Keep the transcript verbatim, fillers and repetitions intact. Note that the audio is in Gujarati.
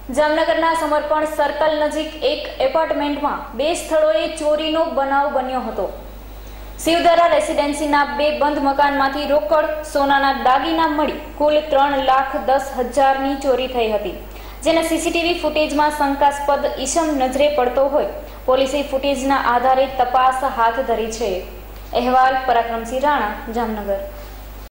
જામનગરના સમર્પણ સર્કલ નજીક એક એપાર્ટમેન્ટમાં બે સ્થળોએ ચોરીનો બનાવ બન્યો હતો। શિવધારા રેસિડેન્સીના બે બંધ મકાનમાંથી રોકડ સોનાના દાગીના મળી કુલ ત્રણ લાખ દસ હજારની ચોરી થઈ હતી, જેને સીસીટીવી ફૂટેજમાં શંકાસ્પદ ઈસમ નજરે પડતો હોય પોલીસે ફૂટેજના આધારે તપાસ હાથ ધરી છે। અહેવાલ પરાક્રમસિંહ રાણા, જામનગર।